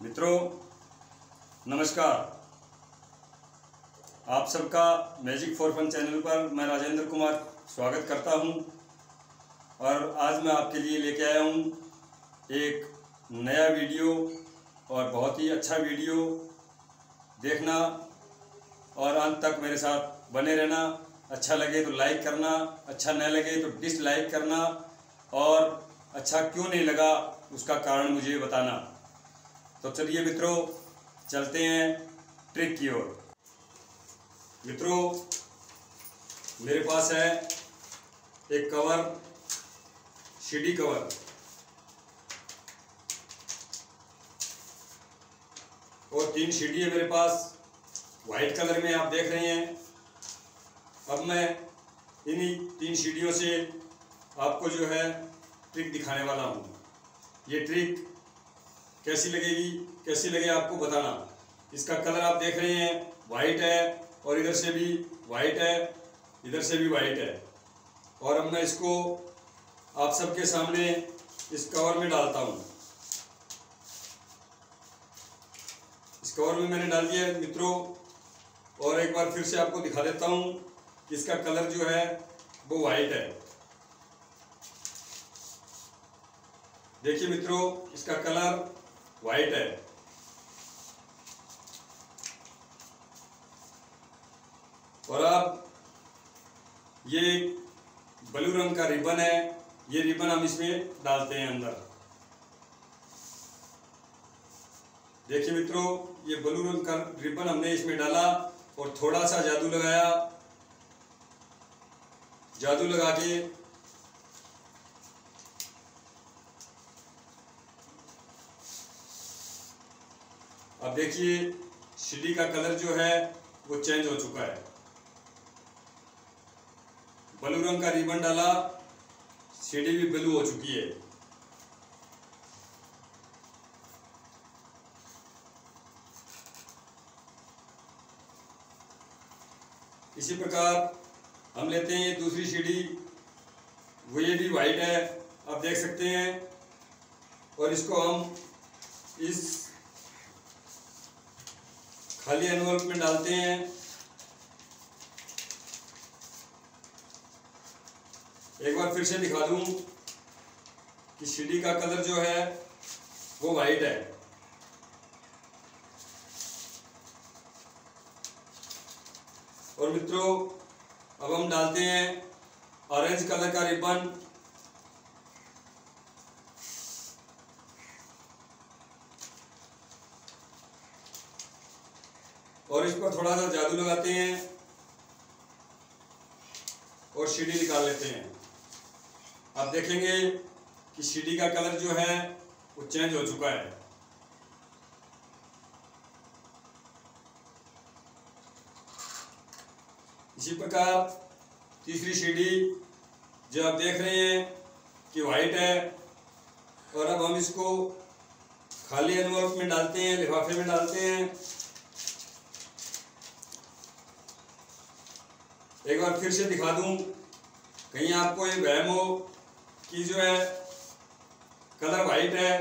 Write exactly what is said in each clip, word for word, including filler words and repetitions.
मित्रों नमस्कार। आप सबका मैजिक फॉर फन चैनल पर मैं राजेंद्र कुमार स्वागत करता हूं और आज मैं आपके लिए लेके आया हूं एक नया वीडियो और बहुत ही अच्छा वीडियो। देखना और अंत तक मेरे साथ बने रहना। अच्छा लगे तो लाइक करना, अच्छा न लगे तो डिसलाइक करना और अच्छा क्यों नहीं लगा उसका कारण मुझे बताना। तो चलिए मित्रों चलते हैं ट्रिक की ओर। मित्रों मेरे पास है एक कवर, सीडी कवर। और तीन सीडी है मेरे पास, वाइट कलर में आप देख रहे हैं। अब मैं इन्हीं तीन सीडियों से आपको जो है ट्रिक दिखाने वाला हूँ। ये ट्रिक कैसी लगेगी, कैसी लगे आपको बताना। इसका कलर आप देख रहे हैं वाइट है और इधर से भी वाइट है, इधर से भी वाइट है। और अब मैं इसको आप सबके सामने इस कवर में डालता हूँ। इस कवर में मैंने डाल दिया है मित्रों। और एक बार फिर से आपको दिखा देता हूँ कि इसका कलर जो है वो वाइट है। देखिए मित्रों इसका कलर वाइट है। और अब ये ब्लू रंग का रिबन है, ये रिबन हम इसमें डालते हैं अंदर। देखिए मित्रों ये ब्लू रंग का रिबन हमने इसमें डाला और थोड़ा सा जादू लगाया। जादू लगा के अब देखिए सीडी का कलर जो है वो चेंज हो चुका है। ब्लू रंग का रिबन डाला, सीडी भी ब्लू हो चुकी है। इसी प्रकार हम लेते हैं ये दूसरी सीडी, वो ये भी वाइट है आप देख सकते हैं। और इसको हम इस खाली एनवलप में डालते हैं। एक बार फिर से दिखा दूं कि सीडी का कलर जो है वो वाइट है। और मित्रों अब हम डालते हैं ऑरेंज कलर का रिबन। और इस पर थोड़ा सा जादू लगाते हैं और सीडी निकाल लेते हैं। आप देखेंगे कि सीडी का कलर जो है वो चेंज हो चुका है। इसी प्रकार तीसरी सीडी जो आप देख रहे हैं कि वाइट है। और अब हम इसको खाली एनवलप में डालते हैं, लिफाफे में डालते हैं। एक बार फिर से दिखा दूं कहीं आपको ये वहम हो कि जो है कलर वाइट है।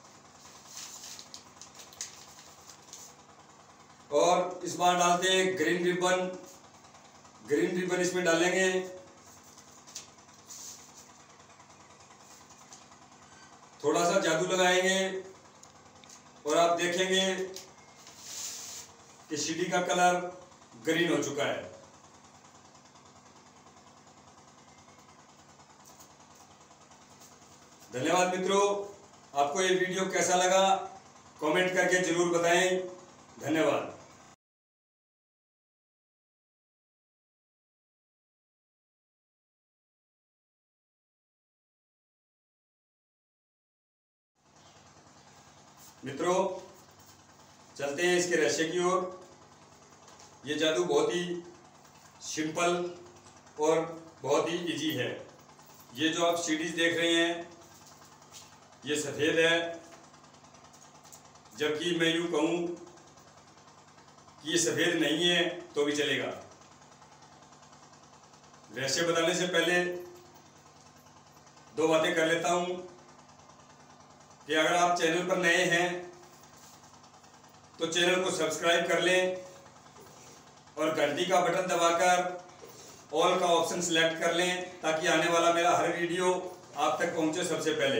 और इस बार डालते हैं ग्रीन रिबन। ग्रीन रिबन इसमें डालेंगे। थोड़ा सा जादू लगाएंगे और आप देखेंगे कि सीडी का कलर ग्रीन हो चुका है। धन्यवाद मित्रों। आपको ये वीडियो कैसा लगा कमेंट करके जरूर बताएं। धन्यवाद। मित्रों चलते हैं इसके रहस्य की ओर। ये जादू बहुत ही सिंपल और बहुत ही इजी है। ये जो आप सीडीज देख रहे हैं ये सफ़ेद है, जबकि मैं यूँ कहूँ कि ये सफ़ेद नहीं है तो भी चलेगा। रहस्य बताने से पहले दो बातें कर लेता हूँ कि अगर आप चैनल पर नए हैं तो चैनल को सब्सक्राइब कर लें और घंटी का बटन दबाकर ऑल का ऑप्शन सिलेक्ट कर लें ताकि आने वाला मेरा हर वीडियो आप तक पहुंचे सबसे पहले।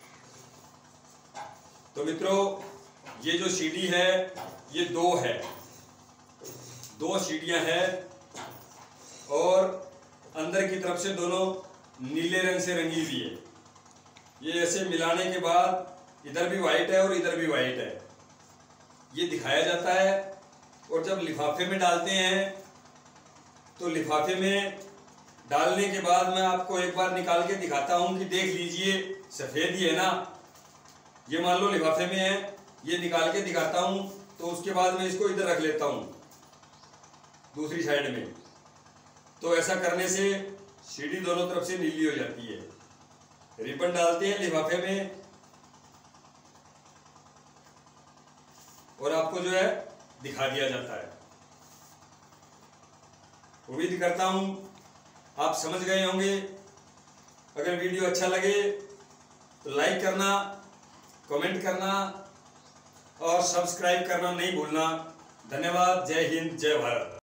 तो मित्रों, ये जो सीडी है ये दो है, दो सीढ़ियां हैं और अंदर की तरफ से दोनों नीले रंग से रंगी हुई है। ये ऐसे मिलाने के बाद इधर भी वाइट है और इधर भी वाइट है, ये दिखाया जाता है। और जब लिफाफे में डालते हैं तो लिफाफे में डालने के बाद मैं आपको एक बार निकाल के दिखाता हूं कि देख लीजिए, सफ़ेद ही है ना, ये मान लो लिफाफे में है, ये निकाल के दिखाता हूं। तो उसके बाद मैं इसको इधर रख लेता हूं दूसरी साइड में। तो ऐसा करने से सीढ़ी दोनों तरफ से नीली हो जाती है। रिबन डालते हैं लिफाफे में और आपको जो है दिखा दिया जाता है। उम्मीद करता हूं आप समझ गए होंगे। अगर वीडियो अच्छा लगे तो लाइक करना, कमेंट करना और सब्सक्राइब करना नहीं भूलना। धन्यवाद। जय हिंद, जय भारत।